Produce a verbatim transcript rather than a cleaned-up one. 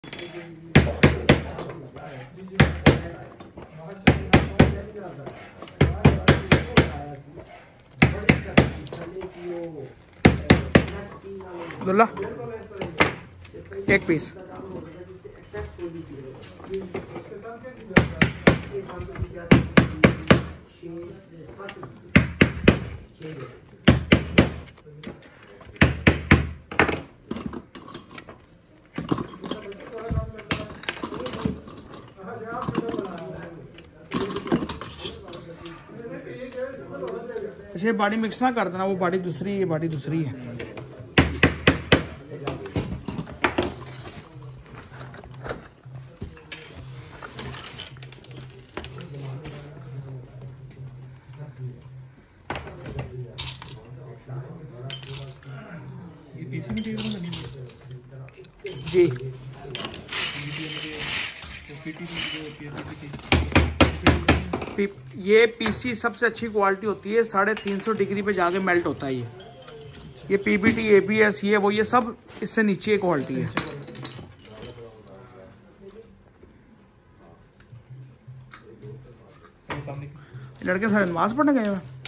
عبداللہ ایک پیس. اسے body mix نہ کر دینا, وہ باڈی دوسری ہے, باڈی دوسری ہے. جی یہ پی سی سب سے اچھی کوالٹی ہوتی ہے, ساڑھے تین سو ڈگری پہ جا کے میلٹ ہوتا ہے. یہ یہ P B T, A B S, یہ وہ یہ سب اس سے نیچے کوالٹی ہے. لڑکے سارے نماز پڑھنے گئے ہیں.